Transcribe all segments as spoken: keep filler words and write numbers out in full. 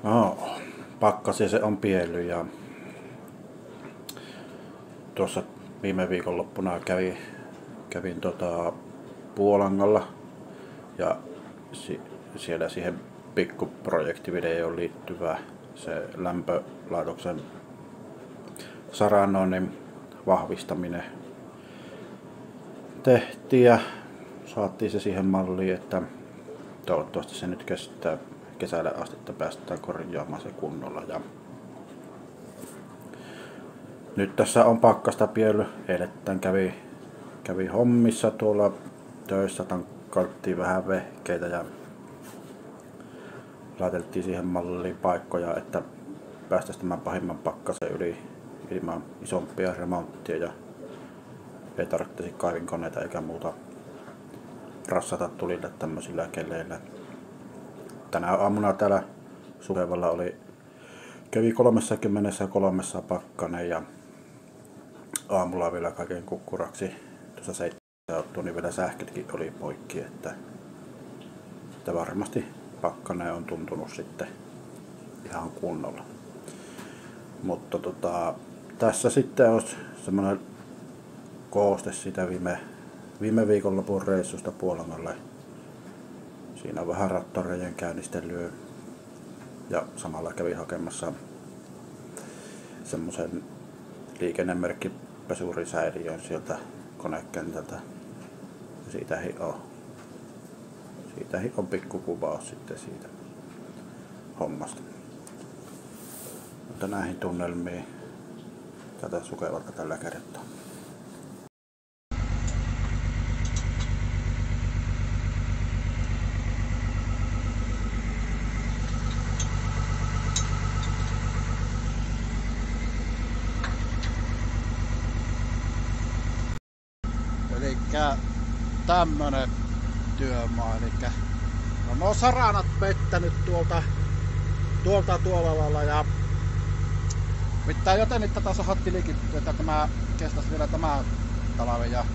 No, pakkasia se on pielly ja tuossa viime viikonloppuna kävin, kävin tota Puolangalla ja si, siellä siihen pikkuprojektivideoon liittyvä se lämpölaitoksen saranoinnin vahvistaminen tehtiin ja saatiin se siihen malliin, että toivottavasti se nyt kestää kesällä asti, että päästään korjaamaan se kunnolla. Ja nyt tässä on pakkasta pielly. Eilettäin kävi, kävi hommissa tuolla töissä, tankkailtiin vähän vehkeitä ja laiteltiin siihen malliin paikkoja, että päästäisiin tämän pahimman pakkasen yli ilman isompia remonttia ja ei tarvitsisi kaivinkoneita eikä muuta rassata tulille tämmöisillä keleillä. Tänä aamuna täällä Sukevalla oli, kävi kolmekymmentäkolme pakkanen ja aamulla vielä kaiken kukkuraksi tuossa seitsemän niin vielä sähkötkin oli poikki, että, että varmasti pakkanen on tuntunut sitten ihan kunnolla. Mutta tota, tässä sitten olisi semmoinen kooste sitä viime, viime viikonlopun reissusta Puolangalle. Siinä on vähän rattoreiden käynnistelyä ja samalla kävi hakemassa semmoisen liikennemerkkipesuurisäiliön sieltä konekentältä. Ja siitäkin on, siitäkin on pikkukuvaus sitten siitä hommasta. Mutta näihin tunnelmiin tätä Sukevalta tällä kertaa. Elikkä tämmönen työmaa, elikkä no, mä oon saranat pettänyt tuolta tuolta tuolla lailla ja pitää joten nyt tätä sahattiin liikittyä, että tämä kestäisi vielä tämä talven ja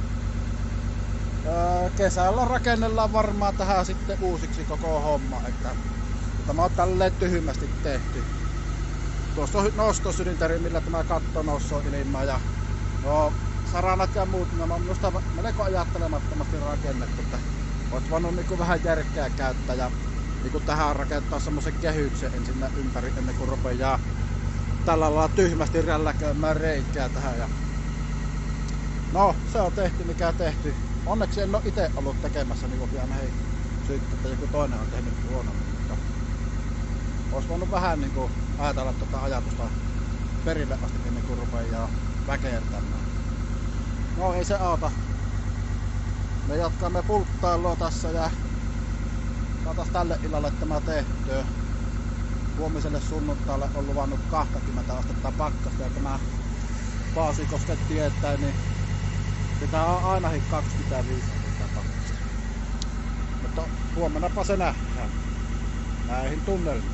öö, kesällä rakennellaan varmaan tähän sitten uusiksi koko homma, että tämä on tälleen tyhmästi tehty. Tuossa on nostosylinteri, millä tämä katto nousee ilmaan ja no, saranat ja muut, nämä on minusta melko ajattelemattomasti rakennettu, että olet voinut niin vähän järkeä käyttää ja niin tähän rakentaa semmoisen kehyksen ensin ympäri ennen kuin rupeaa tällä lailla tyhmästi rälläköimään reikää tähän. Ja no, se on tehty mikä tehty. Onneksi en ole itse ollut tekemässä, niin kuin aina hei syyttä, että joku toinen on tehnyt huonommin, mutta olisi voinut vähän niin kuin ajatella tuota ajatusta perille asti ennen kuin rupeaa väkertämään. No ei se auta. Me jatkamme pulttailua tässä ja saataisiin tälle illalle tämä tehtyä. Huomiselle sunnuntaille on luvannut kaksikymmentä astetta pakkasta ja tämä Paasikosken tietää, niin pitää on ainakin kaksikymmentäviisi astetta pakkasta. Mutta huomennapa se nähdään. Näihin tunnelmiin.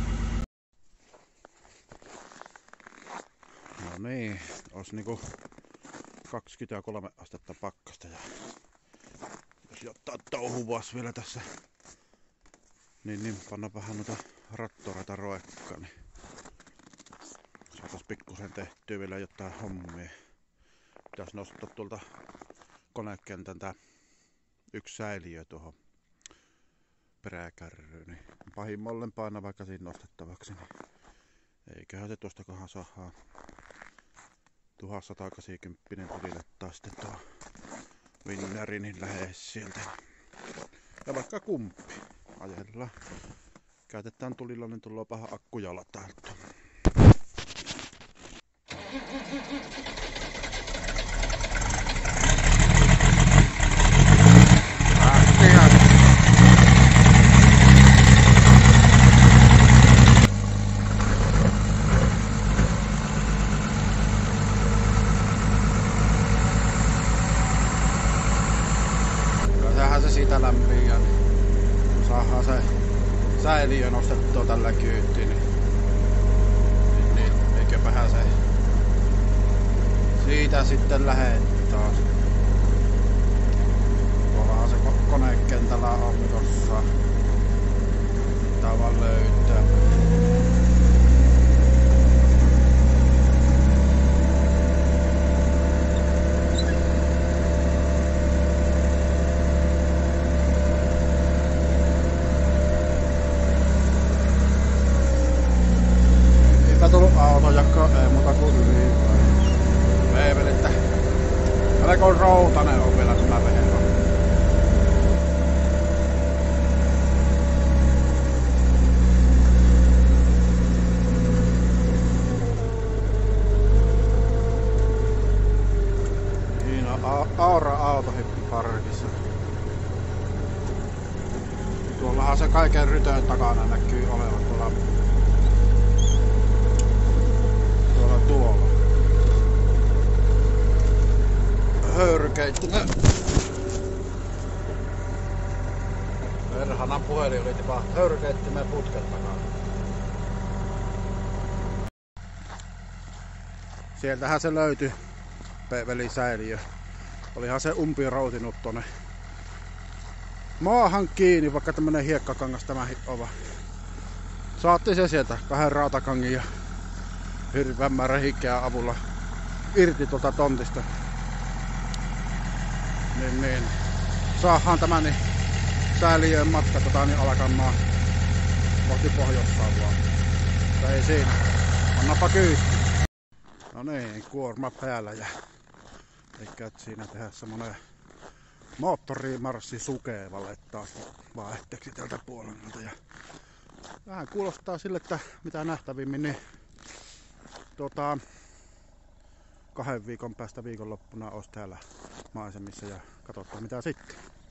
No niin, olisi niinku kaksikymmentäkolme astetta pakkasta ja jos jotain touhuvaas vielä tässä niin, niin panna vähän noita rattoreita roekkaan, niin saatais pikkusen tehtyä vielä jotain hommia. Pitäis nostaa tuolta konekentän tää yksi säiliö tuohon peräkärryyn, niin pahimmallen paina vaikka siinä nostettavaksi, niin eiköhän se tuostakohan saadaan tuhatsatakahdeksankymmentä tilille taas sitten tuo Vinneri, niin lähes sieltä. Ja vaikka kumppi ajellaan. Käytetään tulilla, niin tullaan vähän akkuja latailtua. Sehän se siitä lämpiää, niin saadaan se säiliö nostettua tällä kyytiin, niin, niin, niin eiköpähän se siitä sitten lähet taas. Tuollahan se konekentällä on tossa. Pitää vaan löytää. routanen on vielä tämä vehero. Siinä on Aura-autohippi parkissa. Tuollahan se kaiken rytön takana näkyy olevan tuolla tuolla tuolla. Höyrykeittimen. Perhanan puhelin oli tipahtanut höyrykeittimen putken takana. Sieltähän se löytyi velisäiliö. Olihan se umpi routinut tonne maahan kiinni, vaikka tämmönen hiekkakangas tämä ova. Saatti se sieltä kahden rautakangin ja hirveän määrän hikeä avulla irti tuolta tontista. Niin, niin. Saahan tämä niin säiliöön matka tota, niin alkamaan kohti Pohjois-Savoa. Ei siinä. Annapa kyytti. No niin, kuorma päällä ja eikä siinä tehdä semmonen moottorimarssi Sukevalle taas vaihteeksi tältä puolelta. Ja vähän kuulostaa sille, että mitä nähtävimmin niin tota, kahden viikon päästä viikonloppuna olisi täällä maisemissa ja katsotaan mitä sitten.